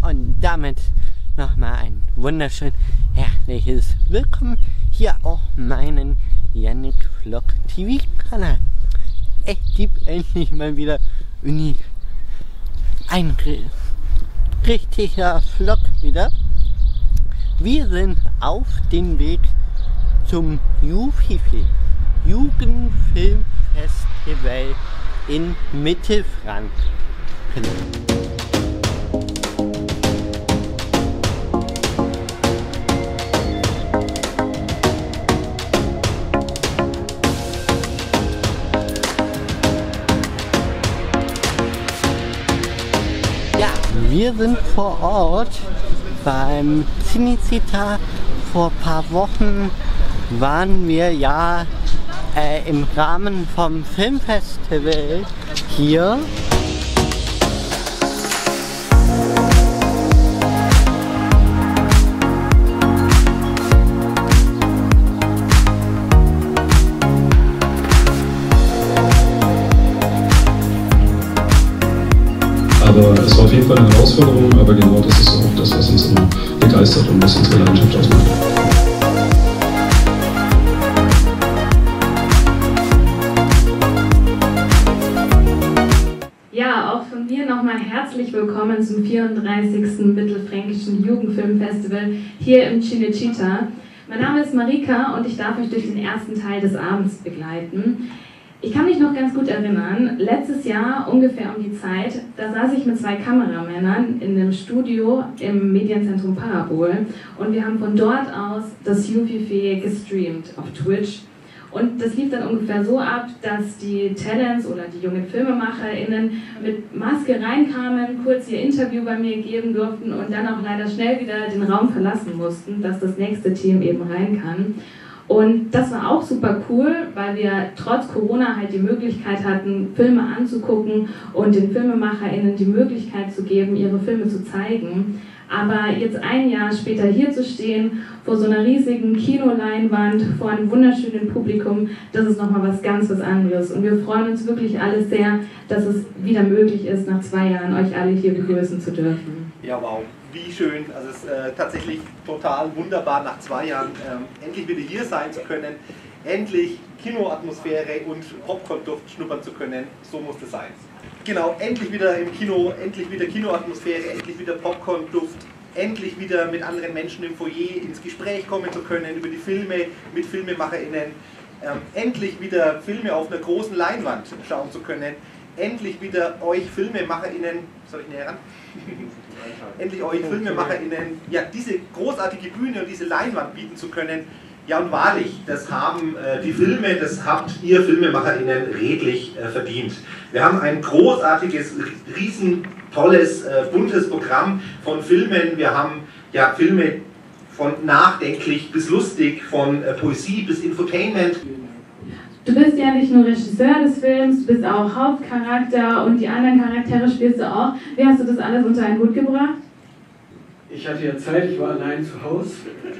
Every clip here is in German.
Und damit nochmal ein wunderschön herzliches Willkommen hier auf meinen Yannick Vlog TV Kanal. Es gibt endlich mal wieder ein richtiger Vlog wieder. Wir sind auf dem Weg zum JUFIFE Jugendfilmfestival in Mittelfranken. Ja, wir sind vor Ort beim Cinecittà. Vor ein paar Wochen waren wir ja im Rahmen vom Filmfestival hier. Aber es war auf jeden Fall eine Herausforderung, aber genau das ist auch das, was uns immer begeistert und was unsere Leidenschaft ausmacht. Ja, auch von mir nochmal herzlich willkommen zum 34. Mittelfränkischen Jugendfilmfestival hier im Cinecittà. Mein Name ist Marika und ich darf euch durch den ersten Teil des Abends begleiten. Ich kann mich noch ganz gut erinnern, letztes Jahr ungefähr um die Zeit, da saß ich mit 2 Kameramännern in einem Studio im Medienzentrum Parabol und wir haben von dort aus das JUFIFE gestreamt auf Twitch. Und das lief dann ungefähr so ab, dass die Talents oder die jungen FilmemacherInnen mit Maske reinkamen, kurz ihr Interview bei mir geben durften und dann auch leider schnell wieder den Raum verlassen mussten, dass das nächste Team eben rein kann. Und das war auch super cool, weil wir trotz Corona halt die Möglichkeit hatten, Filme anzugucken und den FilmemacherInnen die Möglichkeit zu geben, ihre Filme zu zeigen. Aber jetzt ein Jahr später hier zu stehen, vor so einer riesigen Kinoleinwand, vor einem wunderschönen Publikum, das ist nochmal was ganz was anderes. Und wir freuen uns wirklich alle sehr, dass es wieder möglich ist, nach 2 Jahren euch alle hier begrüßen zu dürfen. Ja, wow, wie schön. Also es ist tatsächlich total wunderbar, nach 2 Jahren endlich wieder hier sein zu können, endlich Kinoatmosphäre und Popcorn-Duft schnuppern zu können. So muss es sein. Genau, endlich wieder im Kino, endlich wieder Kinoatmosphäre, endlich wieder Popcorn-Duft, endlich wieder mit anderen Menschen im Foyer ins Gespräch kommen zu können, über die Filme mit FilmemacherInnen, endlich wieder Filme auf einer großen Leinwand schauen zu können, endlich wieder euch FilmemacherInnen, soll ich näher ran? Endlich euch FilmemacherInnen, ja, diese großartige Bühne und diese Leinwand bieten zu können. Ja, und wahrlich, das haben die Filme, das habt ihr FilmemacherInnen redlich verdient. Wir haben ein großartiges, riesentolles, buntes Programm von Filmen. Wir haben ja Filme von nachdenklich bis lustig, von Poesie bis Infotainment. Du bist ja nicht nur Regisseur des Films, du bist auch Hauptcharakter und die anderen Charaktere spielst du auch. Wie hast du das alles unter einen Hut gebracht? Ich hatte ja Zeit, ich war allein zu Hause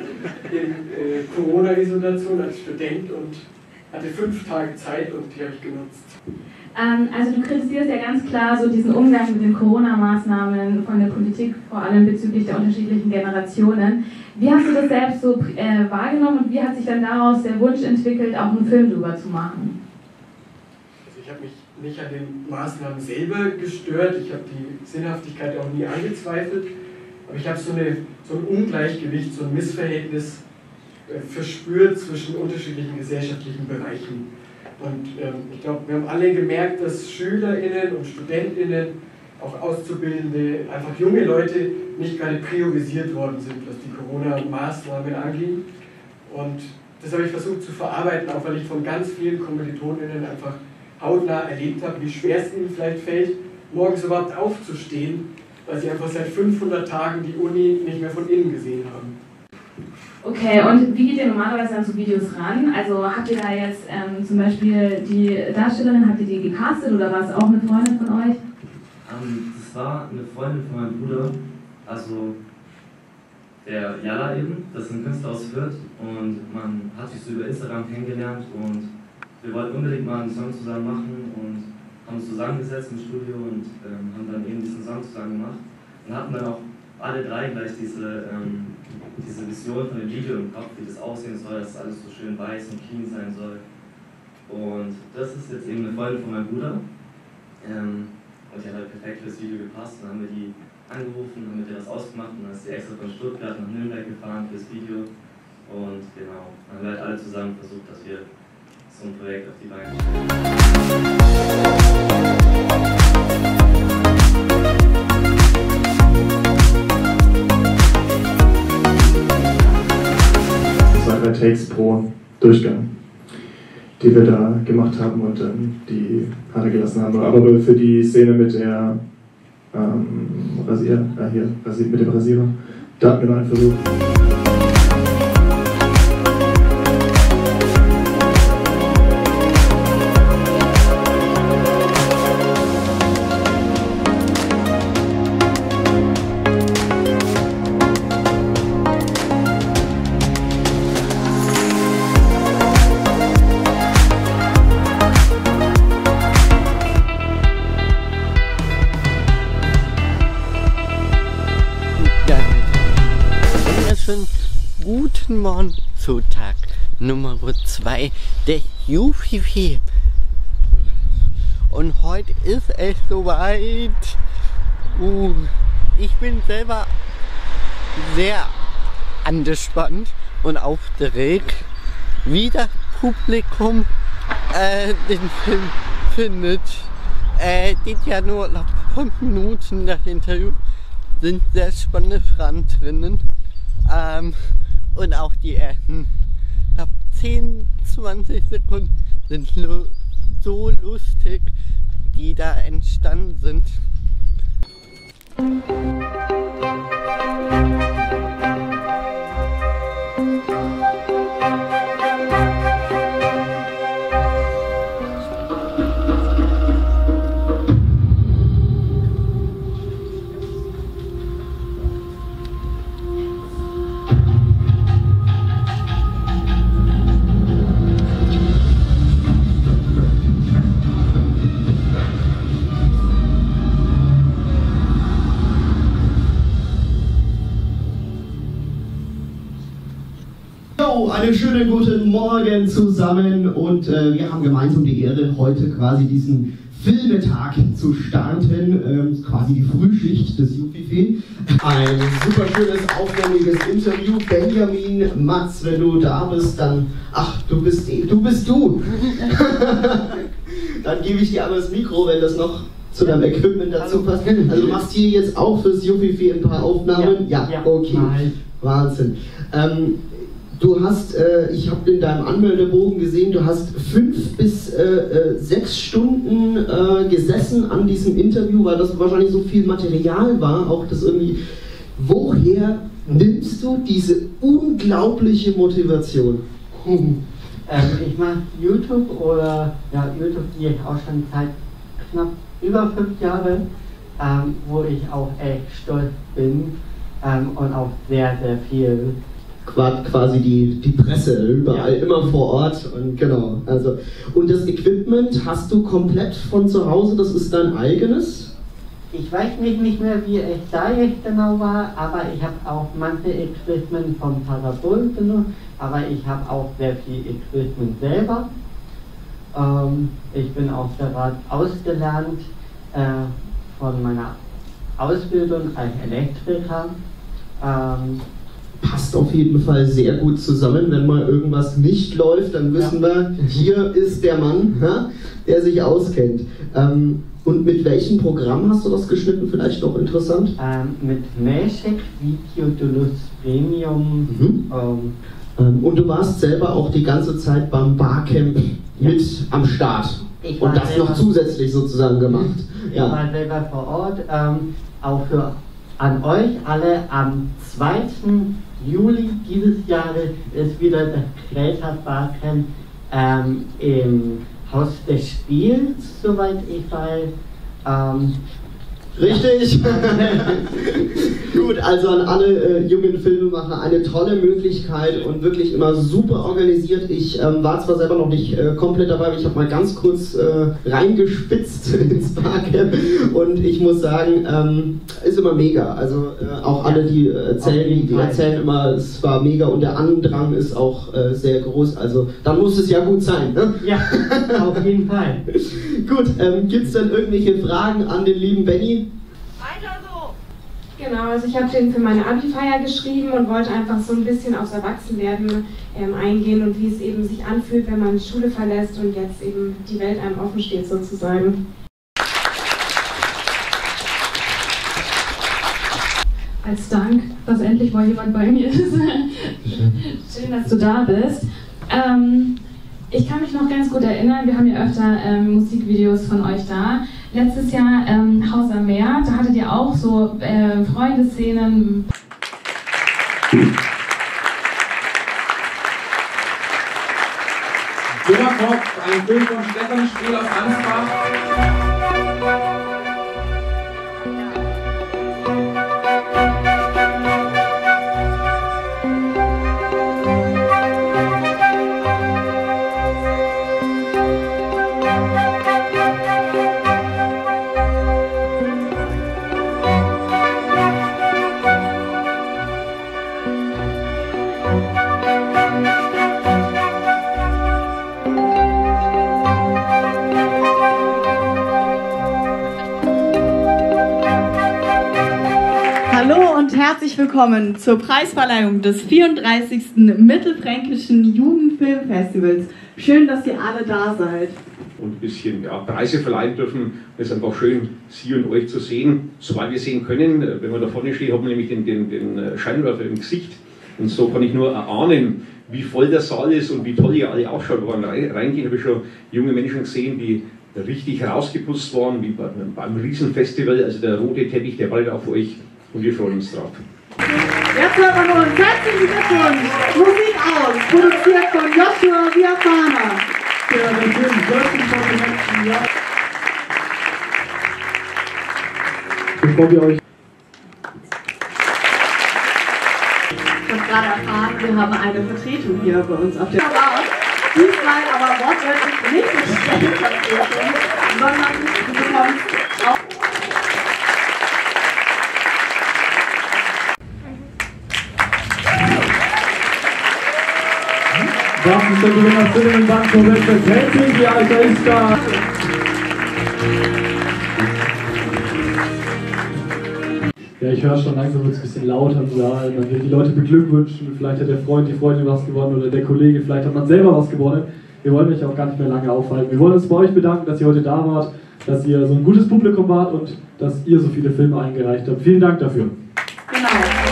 in Corona-Isolation als Student und hatte 5 Tage Zeit und die habe ich genutzt. Also du kritisierst ja ganz klar so diesen Umgang mit den Corona-Maßnahmen von der Politik, vor allem bezüglich der unterschiedlichen Generationen. Wie hast du das selbst so wahrgenommen und wie hat sich dann daraus der Wunsch entwickelt, auch einen Film drüber zu machen? Also ich habe mich nicht an den Maßnahmen selber gestört, ich habe die Sinnhaftigkeit auch nie angezweifelt, aber ich habe so ein Ungleichgewicht, so ein Missverhältnis verspürt zwischen unterschiedlichen gesellschaftlichen Bereichen. Und ich glaube, wir haben alle gemerkt, dass SchülerInnen und StudentInnen, auch Auszubildende, einfach junge Leute nicht gerade priorisiert worden sind, was die Corona-Maßnahmen anging. Und das habe ich versucht zu verarbeiten, auch weil ich von ganz vielen KommilitonInnen einfach hautnah erlebt habe, wie schwer es ihnen vielleicht fällt, morgens überhaupt aufzustehen, weil sie einfach seit 500 Tagen die Uni nicht mehr von innen gesehen haben. Okay, und wie geht ihr normalerweise an so Videos ran? Also habt ihr da jetzt zum Beispiel die Darstellerin, habt ihr die gecastet oder war es auch eine Freundin von euch? Das war eine Freundin von meinem Bruder, also der Jala eben, das ist ein Künstler aus Fürth und man hat sich so über Instagram kennengelernt und wir wollten unbedingt mal einen Song zusammen machen und haben uns zusammengesetzt im Studio und haben dann eben diesen Song zusammen gemacht und hatten dann auch alle drei gleich diese Vision von dem Video im Kopf, wie das aussehen soll, dass alles so schön weiß und clean sein soll. Und das ist jetzt eben eine Freundin von meinem Bruder. Und die hat halt perfekt fürs Video gepasst. Dann haben wir die angerufen, haben mit der was ausgemacht und dann ist sie extra von Stuttgart nach Nürnberg gefahren fürs Video. Und genau, dann haben wir halt alle zusammen versucht, dass wir so ein Projekt auf die Beine stellen. Das waren 3 Takes pro Durchgang, die wir da gemacht haben und die Haare gelassen haben. Aber für die Szene mit der mit dem Rasierer, da hatten wir noch einen Versuch. Guten Morgen zu Tag Nummer 2 der UFIFI. Und heute ist es soweit. Ich bin selber sehr angespannt und aufgeregt, wie das Publikum den Film findet. Geht ja nur nach 5 Minuten das Interview, sind sehr spannende Fragen drinnen. Und auch die ersten 10, 20 Sekunden sind so lustig, die da entstanden sind. Einen schönen guten Morgen zusammen und wir haben gemeinsam die Ehre, heute quasi diesen Filmetag zu starten, quasi die Frühschicht des UFIFI. Ein super schönes, aufwendiges Interview. Benjamin, Mats, wenn du da bist, dann, ach, du bist du. Dann gebe ich dir einmal das Mikro, wenn das noch zu deinem Equipment dazu passt. Also du machst hier jetzt auch fürs UFIFI ein paar Aufnahmen? Ja, okay. Wahnsinn. Du hast, ich habe in deinem Anmeldebogen gesehen, du hast 5 bis 6 Stunden gesessen an diesem Interview, weil das wahrscheinlich so viel Material war, auch das irgendwie. Woher nimmst du diese unglaubliche Motivation? Ich mache YouTube YouTube gehe ich auch schon seit knapp über 5 Jahre, wo ich auch echt stolz bin und auch sehr, sehr viel. Quasi die Presse, überall, immer vor Ort und genau. Also, und das Equipment hast du komplett von zu Hause, das ist dein eigenes? Ich weiß nicht mehr, wie es da jetzt genau war, aber ich habe auch manche Equipment vom Parabol benutzt, aber ich habe auch sehr viel Equipment selber. Ich bin auch gerade ausgelernt von meiner Ausbildung als Elektriker. Passt auf jeden Fall sehr gut zusammen. Wenn mal irgendwas nicht läuft, dann wissen wir, hier ist der Mann, der sich auskennt. Und mit welchem Programm hast du das geschnitten? Vielleicht noch interessant? Mit Magic Video Deluxe Premium. Und du warst selber auch die ganze Zeit beim Barcamp mit am Start. Und das noch zusätzlich sozusagen gemacht. Ich war selber vor Ort. Auch an euch alle am 2. Juli dieses Jahres ist wieder das Creator Barcamp im Haus des Spiels, soweit ich weiß. Richtig? Gut. Gut, also an alle jungen Filmemacher eine tolle Möglichkeit und wirklich immer super organisiert. Ich war zwar selber noch nicht komplett dabei, aber ich habe mal ganz kurz reingespitzt ins Barcamp und ich muss sagen, ist immer mega. Also auch alle, die erzählen immer, es war mega und der Andrang ist auch sehr groß. Also dann muss es ja gut sein, ne? Ja, auf jeden Fall. Gut, gibt es dann irgendwelche Fragen an den lieben Benny? Weiter so! Genau, also ich habe den für meine Abi-Feier geschrieben und wollte einfach so ein bisschen aufs Erwachsenwerden eingehen und wie es eben sich anfühlt, wenn man die Schule verlässt und jetzt eben die Welt einem offen steht sozusagen. Als Dank, dass endlich mal jemand bei mir ist. Schön, dass du da bist. Ich kann mich noch ganz gut erinnern, wir haben ja öfter Musikvideos von euch da. Letztes Jahr Haus am Meer, da hattet ihr auch so Freundesszenen. Sommerkopf, ein Film von Stefan Spiel aus Ansbach. Herzlich willkommen zur Preisverleihung des 34. Mittelfränkischen Jugendfilmfestivals. Schön, dass ihr alle da seid. Und ein bisschen Preise verleihen dürfen. Es ist einfach schön, Sie und euch zu sehen, soweit wir sehen können. Wenn man da vorne steht, hat man nämlich den Scheinwerfer im Gesicht. Und so kann ich nur erahnen, wie voll der Saal ist und wie toll ihr alle ausschaut. Wenn wir reingehen, habe ich schon junge Menschen gesehen, die richtig rausgeputzt waren, wie beim Riesenfestival. Also der rote Teppich, der bald auf euch. Und wir freuen uns drauf. Jetzt hören wir uns herzlichen Glückwunsch. Musik aus, produziert von Joshua Viafana. Ja, der Film Searching for Connection, ja. Bevor wir euch... Ich habe gerade erfahren, wir haben eine Vertretung hier bei uns auf der Straße. Diesmal aber wortwörtlich nicht eine Stellvertretung, sondern du bekommst auch... Das ist der Gewinner Cinnamon Bun von Westwest Helsinki, Alter, ist da! Ja, ich höre schon, langsam wird es ein bisschen lauter im Saal. Man will die Leute beglückwünschen. Vielleicht hat der Freund, die Freundin was gewonnen oder der Kollege, vielleicht hat man selber was gewonnen. Wir wollen euch auch gar nicht mehr lange aufhalten. Wir wollen uns bei euch bedanken, dass ihr heute da wart, dass ihr so ein gutes Publikum wart und dass ihr so viele Filme eingereicht habt. Vielen Dank dafür. Genau.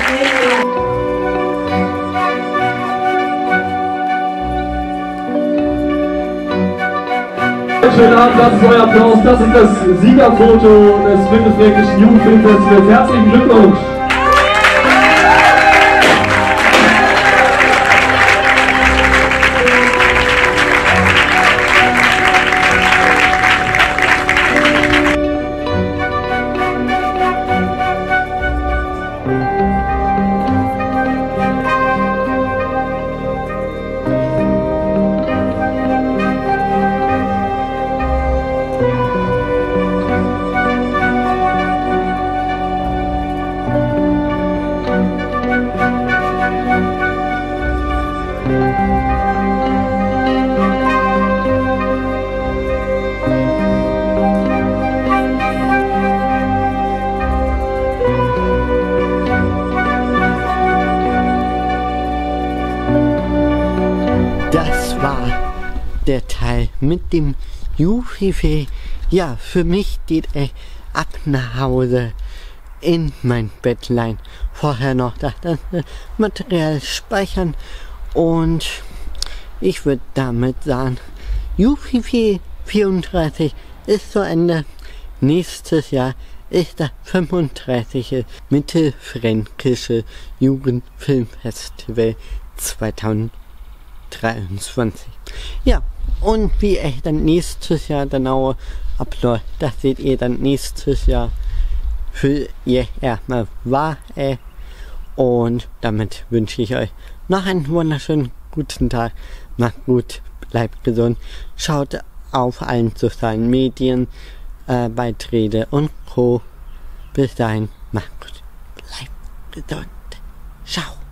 Schönen Abend, das ist euer Applaus, das ist das Siegerfoto des Mittelfränkischen Jugendfilmfestivals. Herzlichen Glückwunsch! Der Teil mit dem Jufife. Ja, für mich geht er ab nach Hause in mein Bettlein. Vorher noch das Material speichern und ich würde damit sagen, Jufife 34 ist zu Ende. Nächstes Jahr ist das 35. Mittelfränkische Jugendfilmfestival 2023. Ja, und wie echt dann nächstes Jahr genau abläuft, das seht ihr dann nächstes Jahr. für ihr erstmal war. Und damit wünsche ich euch noch einen wunderschönen guten Tag. Macht gut, bleibt gesund. Schaut auf allen sozialen Medien, Beiträge und Co. Bis dahin, macht gut, bleibt gesund. Ciao.